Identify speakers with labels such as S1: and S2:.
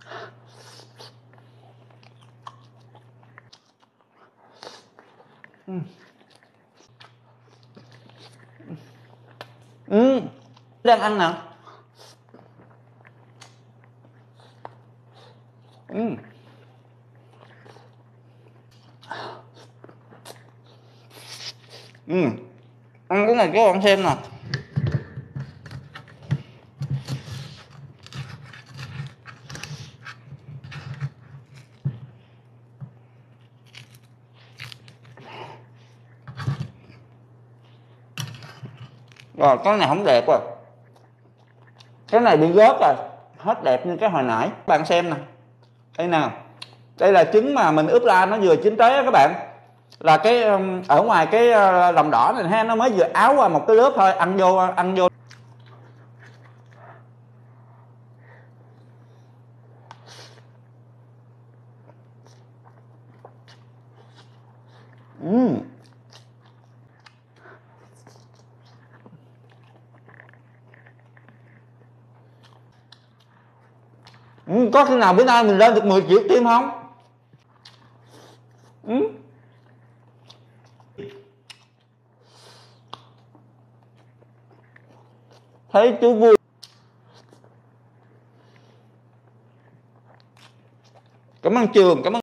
S1: Đang ăn nè. Ăn cái này cho bạn xem nè. Rồi cái này không đẹp rồi, cái này bị gớt rồi, hết đẹp như cái hồi nãy. Bạn xem nè, đây nào, đây là trứng mà mình ướp la nó vừa chín tới á các bạn. Là cái ở ngoài cái lòng đỏ này ha, nó mới vừa áo qua một cái lớp thôi. Ăn vô có khi nào bữa nay mình lên được 10 triệu tim không? Thấy chú vui. Cảm ơn Trường, cảm ơn.